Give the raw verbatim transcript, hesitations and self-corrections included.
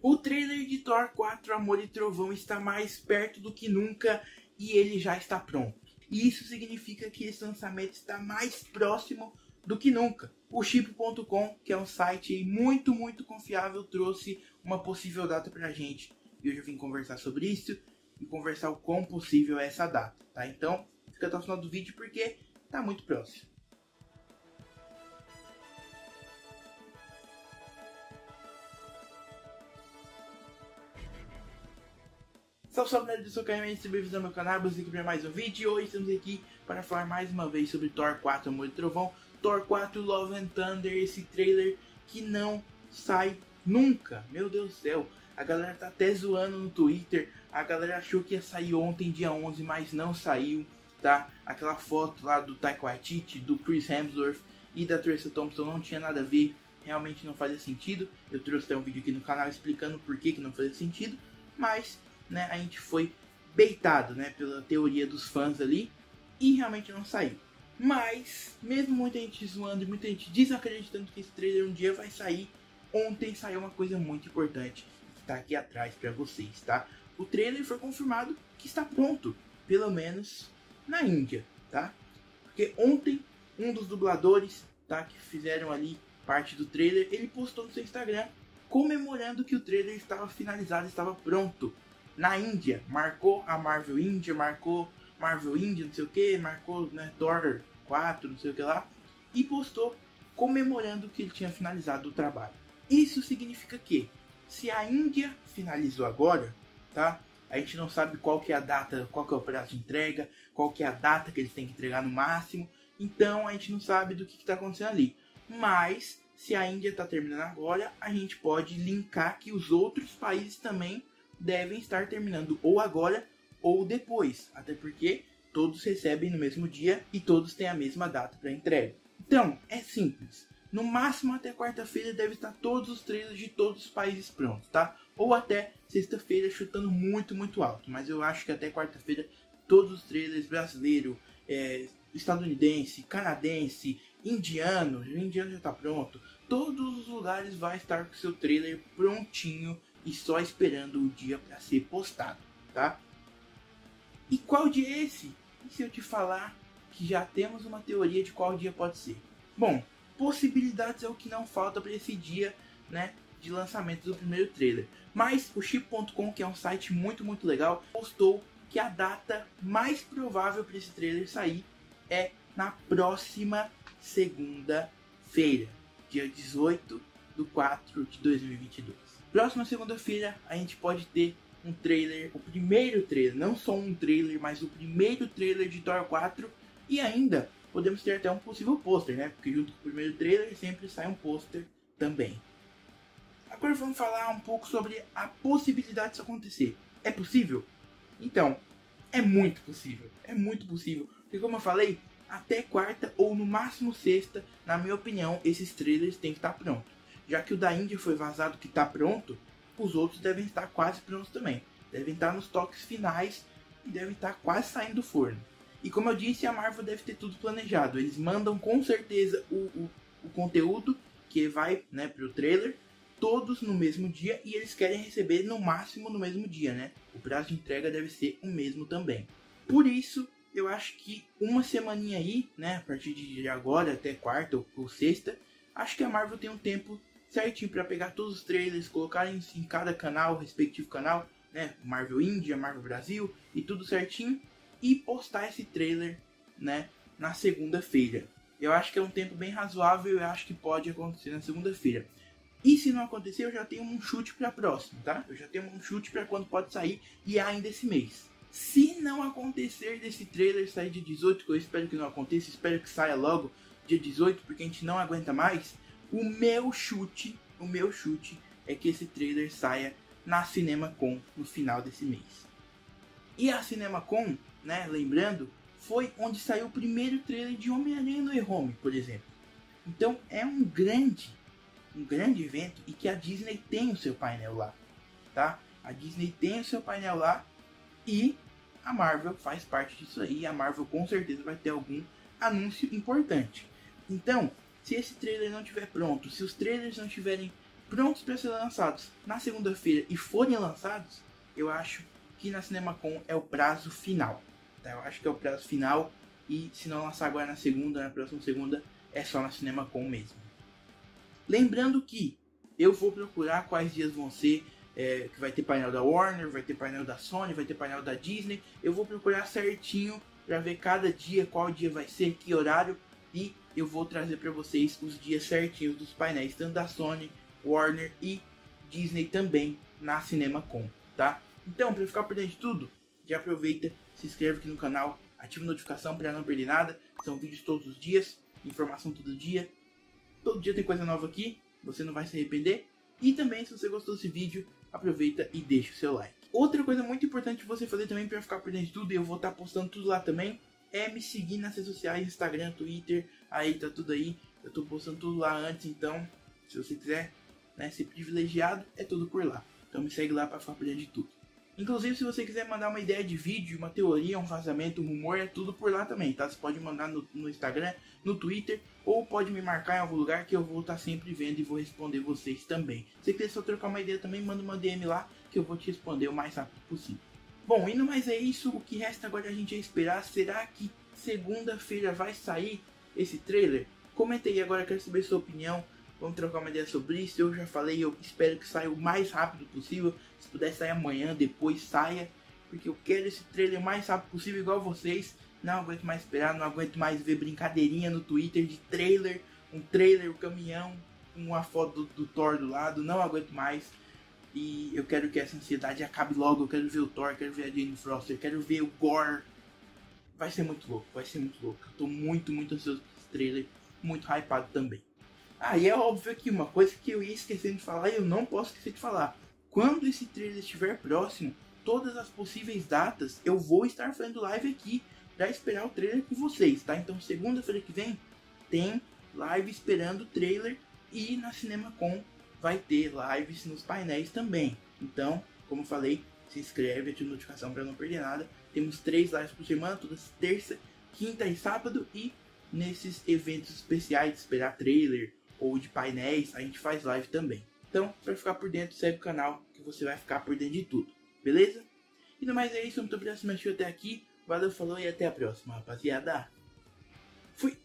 O trailer de Thor quatro Amor e Trovão está mais perto do que nunca e ele já está pronto. E isso significa que esse lançamento está mais próximo do que nunca. O Chip ponto com, que é um site muito, muito confiável, trouxe uma possível data pra gente. E hoje eu vim conversar sobre isso e conversar o quão possível é essa data, tá? Então, fica até o final do vídeo porque tá muito próximo. Salve, salve, galera, eu sou o Caio, seja bem-vindo ao meu canal, você aqui para mais um vídeo. E hoje estamos aqui para falar mais uma vez sobre Thor quatro Amor e Trovão, Thor quatro Love and Thunder, esse trailer que não sai nunca. Meu Deus do céu, a galera tá até zoando no Twitter, a galera achou que ia sair ontem, dia onze, mas não saiu, tá? Aquela foto lá do Taika Waititi, do Chris Hemsworth e da Tessa Thompson não tinha nada a ver, realmente não fazia sentido. Eu trouxe até um vídeo aqui no canal explicando por que, que não fazia sentido, mas... Né, a gente foi baitado, né, pela teoria dos fãs ali e realmente não saiu. Mas, mesmo muita gente zoando e muita gente desacreditando que esse trailer um dia vai sair, ontem saiu uma coisa muito importante que tá aqui atrás para vocês, tá? O trailer foi confirmado que está pronto, pelo menos na Índia, tá? Porque ontem um dos dubladores, tá, que fizeram ali parte do trailer, ele postou no seu Instagram comemorando que o trailer estava finalizado, estava pronto. Na Índia, marcou a Marvel Índia, marcou Marvel Índia, não sei o que, marcou, né, Thor quatro, não sei o que lá, e postou comemorando que ele tinha finalizado o trabalho. Isso significa que, se a Índia finalizou agora, tá, a gente não sabe qual que é a data, qual que é o prazo de entrega, qual que é a data que eles têm que entregar no máximo, então a gente não sabe do que está acontecendo ali. Mas, se a Índia está terminando agora, a gente pode linkar que os outros países também devem estar terminando ou agora ou depois, até porque todos recebem no mesmo dia e todos têm a mesma data para entrega. Então, é simples. No máximo até quarta-feira deve estar todos os trailers de todos os países prontos, tá? Ou até sexta-feira chutando muito, muito alto. Mas eu acho que até quarta-feira todos os trailers brasileiro, é, estadunidense, canadense, indiano, o indiano já está pronto. Todos os lugares vai estar com seu trailer prontinho e só esperando o dia para ser postado, tá? E qual dia é esse? E se eu te falar que já temos uma teoria de qual dia pode ser? Bom, possibilidades é o que não falta para esse dia, né, de lançamento do primeiro trailer. Mas o Chip ponto com, que é um site muito, muito legal, postou que a data mais provável para esse trailer sair é na próxima segunda-feira, dia dezoito de quatro de dois mil e vinte e dois. Próxima segunda-feira a gente pode ter um trailer, o primeiro trailer, não só um trailer, mas o primeiro trailer de Thor quatro. E ainda podemos ter até um possível pôster, né? Porque junto com o primeiro trailer sempre sai um pôster também. Agora vamos falar um pouco sobre a possibilidade disso acontecer. É possível? Então, é muito possível. É muito possível. Porque como eu falei, até quarta ou no máximo sexta, na minha opinião, esses trailers têm que estar prontos. Já que o da Índia foi vazado que está pronto, os outros devem estar quase prontos também. Devem estar nos toques finais e devem estar quase saindo do forno. E como eu disse, a Marvel deve ter tudo planejado. Eles mandam com certeza o, o, o conteúdo que vai, né, para o trailer, todos no mesmo dia, e eles querem receber no máximo no mesmo dia, né? O prazo de entrega deve ser o mesmo também. Por isso, eu acho que uma semaninha aí, né, a partir de agora até quarta ou, ou sexta, acho que a Marvel tem um tempo certinho para pegar todos os trailers, colocar em, em cada canal, respectivo canal, né, Marvel Índia, Marvel Brasil e tudo certinho, e postar esse trailer, né, na segunda-feira. Eu acho que é um tempo bem razoável, eu acho que pode acontecer na segunda-feira. E se não acontecer, eu já tenho um chute para a próxima, tá? Eu já tenho um chute para quando pode sair e ainda esse mês. Se não acontecer desse trailer sair dia dezoito, que eu espero que não aconteça, espero que saia logo dia dezoito, porque a gente não aguenta mais. O meu chute, o meu chute é que esse trailer saia na CinemaCon no final desse mês. E a CinemaCon, né, lembrando, foi onde saiu o primeiro trailer de Homem-Aranha no Way Home, por exemplo. Então é um grande, um grande evento e que a Disney tem o seu painel lá, tá? A Disney tem o seu painel lá e a Marvel faz parte disso aí. A Marvel com certeza vai ter algum anúncio importante. Então, se esse trailer não estiver pronto, se os trailers não estiverem prontos para ser lançados na segunda-feira e forem lançados, eu acho que na CinemaCon é o prazo final. Tá? Eu acho que é o prazo final e se não lançar agora na segunda, na próxima segunda, é só na CinemaCon mesmo. Lembrando que eu vou procurar quais dias vão ser, é, que vai ter painel da Warner, vai ter painel da Sony, vai ter painel da Disney. Eu vou procurar certinho para ver cada dia, qual dia vai ser, que horário, e eu vou trazer para vocês os dias certinhos dos painéis, tanto da Sony, Warner e Disney também na CinemaCon, tá? Então, para ficar por dentro de tudo, já aproveita, se inscreve aqui no canal, ativa a notificação para não perder nada. São vídeos todos os dias, informação todo dia. Todo dia tem coisa nova aqui, você não vai se arrepender. E também, se você gostou desse vídeo, aproveita e deixa o seu like. Outra coisa muito importante você fazer também para ficar por dentro de tudo, e eu vou estar postando tudo lá também, é me seguir nas redes sociais, Instagram, Twitter, aí tá tudo aí. Eu tô postando tudo lá antes, então, se você quiser, né, ser privilegiado, é tudo por lá. Então me segue lá para ficar por dentro de tudo. Inclusive, se você quiser mandar uma ideia de vídeo, uma teoria, um vazamento, um rumor, é tudo por lá também, tá? Você pode mandar no, no Instagram, no Twitter, ou pode me marcar em algum lugar que eu vou estar sempre vendo e vou responder vocês também. Se você quiser só trocar uma ideia também, manda uma D M lá que eu vou te responder o mais rápido possível. Bom, indo mais é isso, o que resta agora a gente é esperar. Será que segunda-feira vai sair esse trailer? Comenta aí agora, quero saber sua opinião. Vamos trocar uma ideia sobre isso. Eu já falei, eu espero que saia o mais rápido possível. Se puder sair amanhã, depois saia. Porque eu quero esse trailer o mais rápido possível, igual vocês. Não aguento mais esperar, não aguento mais ver brincadeirinha no Twitter de trailer. Um trailer, um caminhão, uma foto do, do Thor do lado. Não aguento mais. E eu quero que essa ansiedade acabe logo. Eu quero ver o Thor, quero ver a Jane Foster, quero ver o Gore. Vai ser muito louco, vai ser muito louco. Eu tô muito, muito ansioso por esse trailer. Muito hypado também. Ah, e é óbvio que uma coisa que eu ia esquecendo de falar e eu não posso esquecer de falar. Quando esse trailer estiver próximo, todas as possíveis datas, eu vou estar fazendo live aqui para esperar o trailer com vocês, tá? Então segunda-feira que vem tem live esperando o trailer e na CinemaCon vai ter lives nos painéis também. Então, como eu falei, se inscreve, ativa a notificação para não perder nada. Temos três lives por semana, todas terça, quinta e sábado, e nesses eventos especiais de esperar trailer ou de painéis, a gente faz live também. Então, para ficar por dentro, segue o canal que você vai ficar por dentro de tudo, beleza? E no mais é isso, muito obrigado por assistir até aqui. Valeu, falou e até a próxima, rapaziada. Fui!